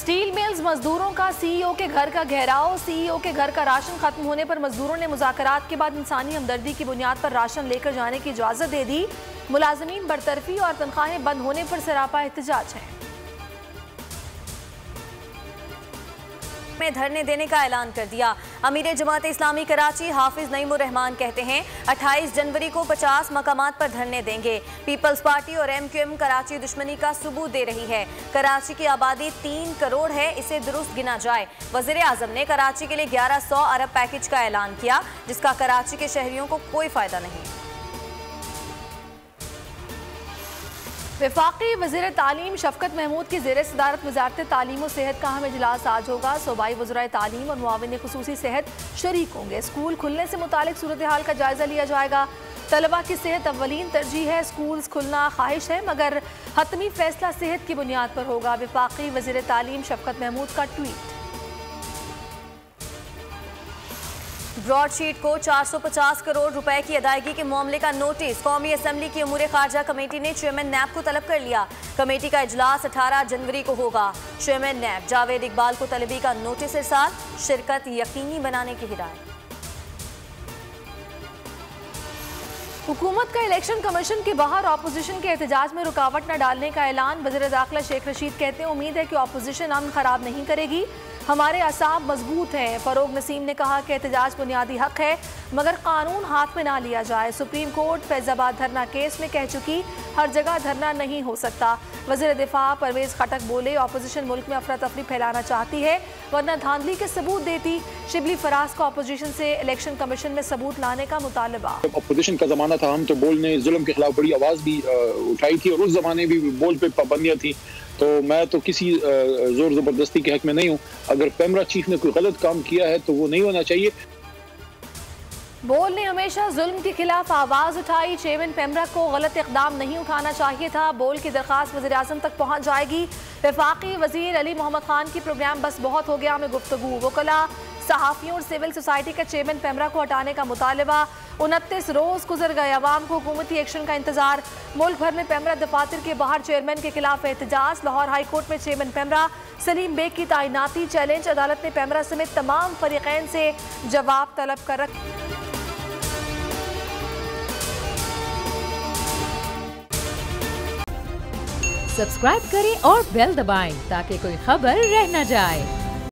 Steel mills मजदूरों का CEO के घर का घेराव। सीईओ के घर का राशन खत्म होने पर मजदूरों ने मुज़ाकरात के बाद इंसानी हमदर्दी की बुनियाद पर राशन लेकर जाने की इजाज़त दे दी। मुलाजमीन बरतरफी और तनख्वाहें बंद होने पर सरापा एहतजाज है। में धरने देने का ऐलान कर दिया। अमीर जमात इस्लामी कराची हाफिज नईमुर रहमान कहते हैं 28 जनवरी को 50 मकामात पर धरने देंगे। पीपल्स पार्टी और MQM कराची दुश्मनी का सबूत दे रही है। कराची की आबादी 3 करोड़ है, इसे दुरुस्त गिना जाए। वज़ीर आज़म ने कराची के लिए 1100 अरब पैकेज का ऐलान किया, जिसका कराची के शहरियों को कोई फायदा नहीं। वफाकी वज़ीर तालीम शफकत महमूद की ज़ेर सदारत वज़ारत तालीम और सेहत का अहम इजलास आज होगा। सूबाई वज़राए तालीम और मुआविन खुसूसी सेहत शरीक होंगे। स्कूल खुलने से मुतालिक सूरत हाल का जायज़ा लिया जाएगा। तलबा की सेहत अव्वलीन तरजीह है। स्कूल खुलना ख्वाहिश है मगर हतमी फैसला सेहत की बुनियाद पर होगा। वफाकी वज़ीर तालीम शफकत महमूद का ट्वीट। ब्रॉडशीट को 450 करोड़ रुपए की अदायगी के मामले का नोटिस कौमी असम्बली की उमूर खारजा कमेटी ने चेयरमैन नैब को तलब कर लिया। कमेटी का इजलास 18 जनवरी को होगा। चेयरमैन नैब जावेद इकबाल को तलबी का नोटिस इरसाल, शिरकत यकीनी बनाने की हिदायत। हुकूमत का इलेक्शन कमीशन के बाहर अपोजिशन के एहतजाज में रुकावट न डालने का ऐलान। वज़ीर दाखिला शेख रशीद कहते हैं उम्मीद है कि अपोजिशन अमन खराब नहीं करेगी, हमारे असाब मजबूत हैं। फरोग नसीम ने कहा कि एहतजाज बुनियादी हक है मगर कानून हाथ में ना लिया जाए। सुप्रीम कोर्ट फैजाबाद धरना केस में कह चुकी हर जगह धरना नहीं हो सकता। वज़ीर दिफा परवेज खटक बोले अपोजिशन मुल्क में अफरा तफरी फैलाना चाहती है वरना धांधली के सबूत देती। शिबली फराज को अपोजिशन से इलेक्शन कमीशन में सबूत लाने का मुतालबा। अपोजिशन का जमाना था, हम तो बोलने जुल्म के खिलाफ बड़ी आवाज भी उठाई थी और उस जमाने भी बोल पे पाबंदियां थी। तो मैं तो किसी जोर जबरदस्ती के हक में नहीं हूँ। अगर पैमरा चीफ ने कोई गलत काम किया है तो वो नहीं होना चाहिए। बोल ने हमेशा जुल्म के खिलाफ आवाज उठाई। चेयरमैन पैमरा को गलत इकदाम नहीं उठाना चाहिए था। बोल की दरखास्त वज़ीर आज़म तक पहुँच जाएगी। वफाकी वज़ीर अली मोहम्मद खान की प्रोग्राम बस बहुत हो गया में गुफ्तगू। वकला सहाफ़ियों और सिविल सोसाइटी का चेयरमैन पैमरा को हटाने का मुतालबा। 29 रोज़ गुजर गए, अवाम को हुकूमती एक्शन का इंतजार। मुल्क भर में पैमरा दफातर के बाहर चेयरमैन के खिलाफ एहतजाज। लाहौर हाई कोर्ट में चेयरमैन पैमरा सलीम बेग की तैनाती चैलेंज। अदालत ने पैमरा समेत तमाम फरीकैन से जवाब तलब कर रखा। सब्सक्राइब करें और बेल दबाएं ताकि कोई खबर रह न जाए।